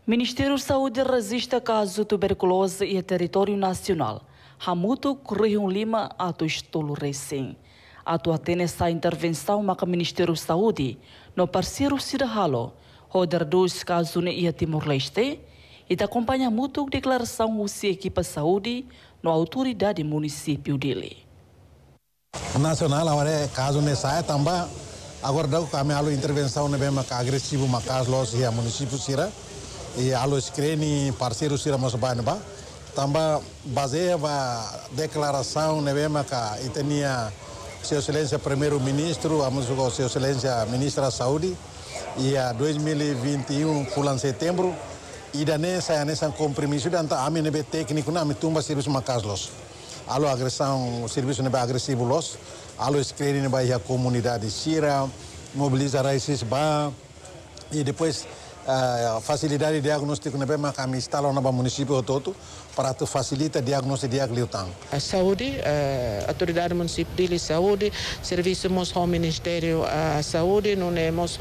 Ministério da Saúde resiste caso tuberculose e território nacional. Hamuto Correio Lima ato estolo recém. Ato atene essa intervenção maka Ministério da Saúde no parceiro Sidahalo, roder dos casos ne Timor-Leste e da acompanha mútuo declaração o se equipa saúde na autoridade município dele. Nacional agora é caso nessa também agora dá kami alo intervenção ne bem maka agressivo maka los e município Sira e alo screen parceiro Sira mas ba também baseia a declaração ne bem maka itania Seu Excelência Primeiro-Ministro, a Seu Excelência Ministra da Saúde, e a 2021, pulan setembro, e da nessa compromisso, da a minha técnico, na minha tumba serviço macaslos. Alo agressão, serviço nebe agressivo los, alo escrever nebe a comunidade Sira, mobilizar esses ba, e depois facilidade diagnóstico nebe macam instala no município todo para tu facilita diagnóstico diagnóstico. A saúde, autoridade municipal de saúde, serviço ao Ministério da Saúde, não temos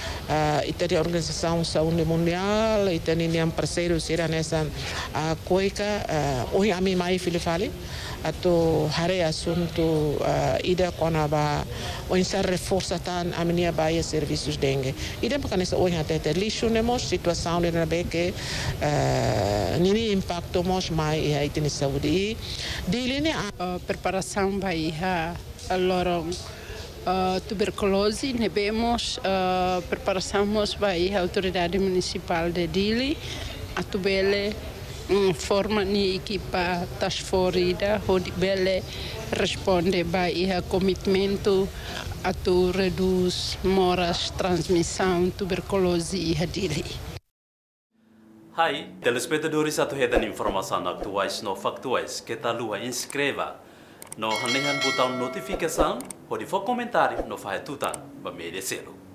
a Organização Saúde Mundial, e tem parceiros será nessa coisa, hoje a mim mais filho fale, atau hari assunto ida konaba oinsa reforça tan a minha baia serviços dengue ida para nessa hoje até lixo nemos situação de na que nini impacto mos mais aí tem saúde dele né preparação baia lorong tuberculose nebemos preparação mos baia autoridade municipal de Dili atubele forma ni equipa task force onde bele responde a commitmento a tu reduz moras transmissão tuberculose e hadili. Hai, telespectadores atu hedan informação atuais no factuais que tá lua inscreva no hanehan botão notificação pode for comentário no faz tutan ba merecê-lo.